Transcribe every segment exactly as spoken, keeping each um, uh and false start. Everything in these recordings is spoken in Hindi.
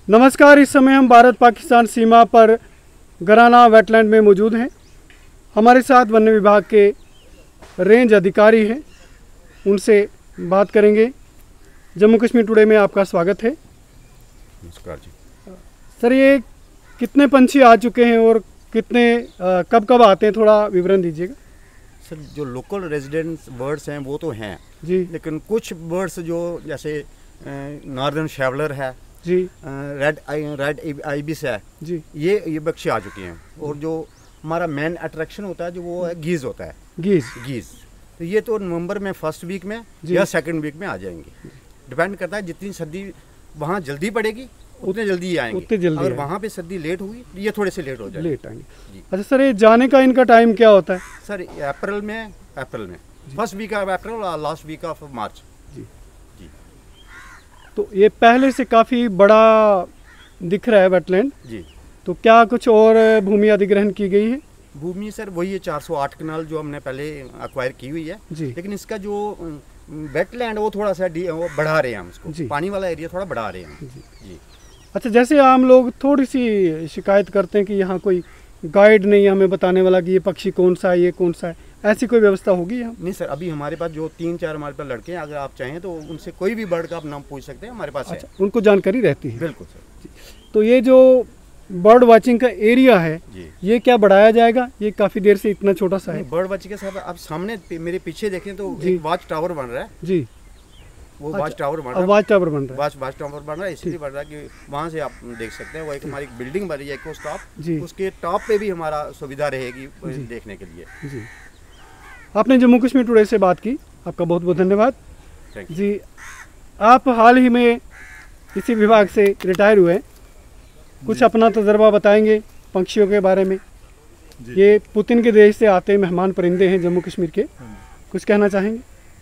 नमस्कार, इस समय हम भारत पाकिस्तान सीमा पर गराना वेटलैंड में मौजूद हैं। हमारे साथ वन्य विभाग के रेंज अधिकारी हैं, उनसे बात करेंगे। जम्मू कश्मीर टुडे में आपका स्वागत है। नमस्कार जी। सर, ये कितने पंछी आ चुके हैं और कितने आ, कब कब आते हैं, थोड़ा विवरण दीजिएगा। सर, जो लोकल रेजिडेंट्स बर्ड्स हैं वो तो हैं जी, लेकिन लेकिन कुछ बर्ड्स जो जैसे नॉर्दर्न शैवलर है जी, रेड रेड आइबिस है जी, ये ये पक्षी आ चुके हैं। और जो हमारा मेन अट्रैक्शन होता है जो वो है गीज होता है। गीज गीज तो ये तो नवंबर में फर्स्ट वीक में या सेकंड वीक में आ जाएंगे। डिपेंड करता है जितनी सर्दी वहाँ जल्दी पड़ेगी उतने जल्दी ही आएंगे। उतने जल्दी अगर आएंगे। वहाँ पे सर्दी लेट हुई तो ये थोड़े से लेट हो जाएंगे। लेट आएंगे। जी। अच्छा सर, ये जाने का इनका टाइम क्या होता है? सर, अप्रैल में अप्रैल में फर्स्ट वीक ऑफ अप्रैल और लास्ट वीक ऑफ मार्च। जी जी। तो ये पहले से काफ़ी बड़ा दिख रहा है वेटलैंड। जी। तो क्या कुछ और भूमि अधिग्रहण की गई है? भूमि सर वही है चार सौ आठ कनाल जो हमने पहले अक्वायर की हुई है जी। लेकिन इसका जो वेटलैंड वो थोड़ा सा डी- वो बढ़ा रहे हैं हम जी। उसको, पानी वाला एरिया थोड़ा बढ़ा रहे हैं। जी। जी। अच्छा, जैसे आम लोग थोड़ी सी शिकायत करते हैं कि यहाँ कोई गाइड नहीं है हमें बताने वाला कि ये पक्षी कौन सा है, ये कौन सा है, ऐसी कोई व्यवस्था होगी यहाँ? नहीं सर, अभी हमारे पास जो तीन चार हमारे पास लड़के हैं, अगर आप चाहें तो उनसे कोई भी बर्ड का आप नाम पूछ सकते हैं, हमारे पास अच्छा, है। उनको जानकारी रहती है। बिल्कुल सर। तो ये जो बर्ड वाचिंग का एरिया है, जी। ये क्या बढ़ाया जाएगा? ये काफ़ी देर से इतना छोटा सा है। बर्ड वाचिंग के साथ आप सामने पे- मेरे पीछे देखें तो जी। एक वॉच टावर बन रहा है। जी, वो अच्छा, वॉच टावर बन रहा है। आवाज टावर बन रहा है। वाच वाच टावर बन रहा है, इसलिए बन रहा है कि वहाँ से आप देख सकते हैं। वो एक हमारी बिल्डिंग बनी है इको जी। स्टॉप, उसके टॉप पे भी हमारा सुविधा रहेगी देखने के लिए। जी, आपने जम्मू कश्मीर टुडे से बात की, आपका बहुत बहुत धन्यवाद। Thank you. जी, आप हाल ही में इसी विभाग से रिटायर हुए हैं, कुछ अपना तजर्बा बताएंगे पक्षियों के बारे में। ये पुतिन के देश से आते मेहमान परिंदे हैं जम्मू कश्मीर के, कुछ कहना चाहेंगे?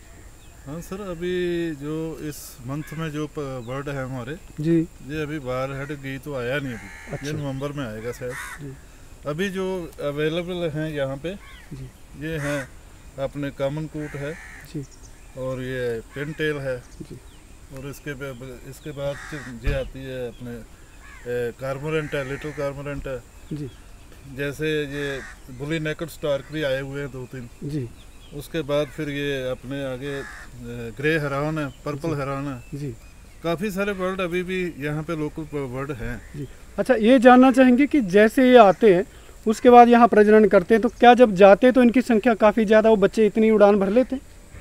हाँ सर, अभी जो इस मंथ में जो बर्ड है हमारे, जी, ये अभी बाहर हेड गई तो आया नहीं अभी। अच्छा। ये नवंबर में आएगा जी। शायद। अभी जो अवेलेबल हैं यहाँ पे जी, ये हैं अपने कॉमन कूट है जी, और ये पिन टेल है जी, और इसके बे- इसके बाद ये आती है अपने कार्मोरेंट है, लिटिल कार्मोरेंट है। जी, जैसे ये बुली नेकड स्टार्क भी आए हुए हैं दो तीन। जी, उसके बाद फिर ये अपने आगे ग्रे हेरान है, पर्पल हेरान है। जी, काफ़ी सारे बर्ड अभी भी यहाँ पे लोकल बर्ड हैं। जी। अच्छा, ये जानना चाहेंगे कि जैसे ये आते हैं उसके बाद यहाँ प्रजनन करते हैं, तो क्या जब जाते हैं तो इनकी संख्या काफ़ी ज़्यादा, वो बच्चे इतनी उड़ान भर लेते हैं?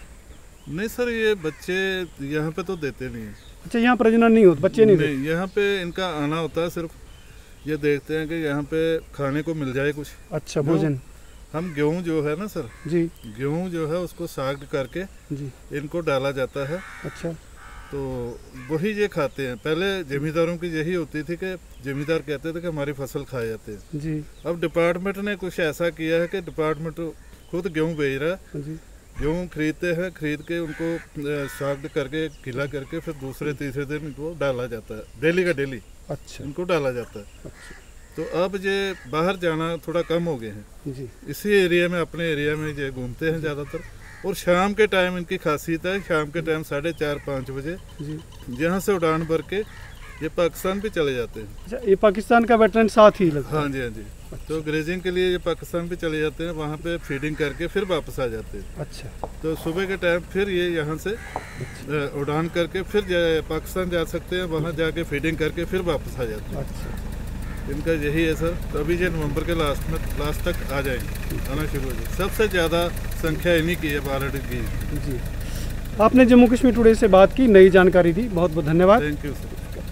नहीं सर, ये बच्चे यहाँ पे तो देते नहीं हैं। अच्छा, यहाँ प्रजनन नहीं होता, बच्चे नहीं देते? नहीं, यहाँ पे इनका आना होता है, सिर्फ ये देखते हैं कि यहाँ पे खाने को मिल जाए कुछ। अच्छा, भोजन। हम गेहूँ जो है ना सर, जी, गेहूँ जो है उसको साग करके जी, इनको डाला जाता है, अच्छा, तो वही ये खाते हैं। पहले जमींदारों की यही होती थी कि जमींदार कहते थे कि हमारी फसल खा जाते हैं। जी, अब डिपार्टमेंट ने कुछ ऐसा किया है कि डिपार्टमेंट खुद गेहूँ बेच रहा है। जी, गेहूँ खरीदते हैं, खरीद के उनको अ, साग करके गीला करके फिर दूसरे तीसरे दिन इनको डाला जाता है, डेली का डेली अच्छा, इनको डाला जाता है। अच्छा, तो अब ये बाहर जाना थोड़ा कम हो गए हैं, जी, इसी एरिया में अपने एरिया में ये घूमते हैं ज़्यादातर। और शाम के टाइम इनकी खासियत है, शाम के टाइम साढ़े चार पाँच बजे जी। यहाँ से उड़ान भर के ये पाकिस्तान भी चले जाते हैं। अच्छा, ये पाकिस्तान का वेटलैंड साथ ही लगता है? हाँ जी, हाँ जी। तो ग्रेजिंग के लिए ये पाकिस्तान भी चले जाते हैं, वहाँ पे फीडिंग करके फिर वापस आ जाते हैं। अच्छा, तो सुबह के टाइम फिर ये यहाँ से अ, उड़ान करके फिर जा- पाकिस्तान जा सकते हैं, वहाँ जाके फीडिंग करके फिर वापस आ जाते हैं। अच्छा, इनका यही है सर। तो अभी ये नवंबर के लास्ट में लास्ट तक आ जाएंगे, आना शुरू हो जाए। सबसे ज़्यादा संख्या इन्हीं की है भारत की। जी। आपने जम्मू कश्मीर टुडे से बात की, नई जानकारी दी, बहुत बहुत धन्यवाद। Thank you sir.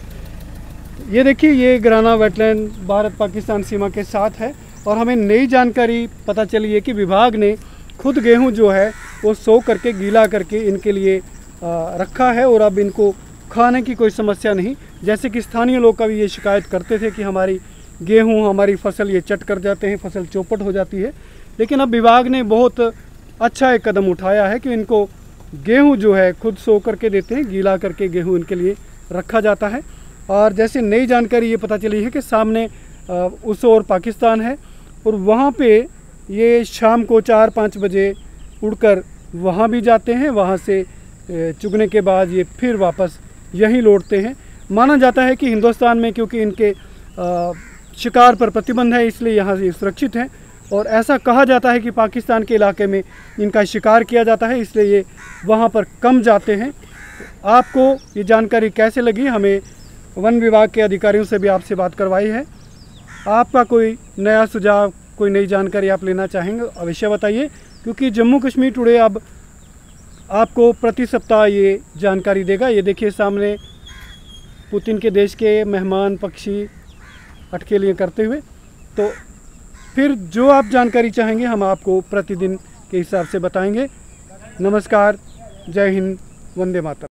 ये देखिए, ये गराना वेटलैंड भारत पाकिस्तान सीमा के साथ है और हमें नई जानकारी पता चली है कि विभाग ने खुद गेहूं जो है वो सो करके गीला करके इनके लिए आ, रखा है और अब इनको खाने की कोई समस्या नहीं। जैसे कि स्थानीय लोग कभी ये शिकायत करते थे कि हमारी गेहूं, हमारी फसल ये चट कर जाते हैं, फसल चौपट हो जाती है, लेकिन अब विभाग ने बहुत अच्छा एक कदम उठाया है कि इनको गेहूँ जो है खुद सो करके देते हैं, गीला करके गेहूँ इनके लिए रखा जाता है। और जैसे नई जानकारी ये पता चली है कि सामने उस और पाकिस्तान है और वहाँ पे ये शाम को चार पाँच बजे उड़कर वहाँ भी जाते हैं, वहाँ से चुगने के बाद ये फिर वापस यहीं लौटते हैं। माना जाता है कि हिंदुस्तान में क्योंकि इनके आ, शिकार पर प्रतिबंध है इसलिए यहाँ से सुरक्षित हैं, और ऐसा कहा जाता है कि पाकिस्तान के इलाके में इनका शिकार किया जाता है इसलिए ये वहाँ पर कम जाते हैं। आपको ये जानकारी कैसे लगी? हमें वन विभाग के अधिकारियों से भी आपसे बात करवाई है। आपका कोई नया सुझाव, कोई नई जानकारी आप लेना चाहेंगे अवश्य बताइए, क्योंकि जम्मू कश्मीर टुडे अब आपको प्रति सप्ताह ये जानकारी देगा। ये देखिए सामने पुतिन के देश के मेहमान पक्षी अटखेलियाँ करते हुए। तो फिर जो आप जानकारी चाहेंगे हम आपको प्रतिदिन के हिसाब से बताएंगे। नमस्कार, जय हिंद, वंदे मातरम।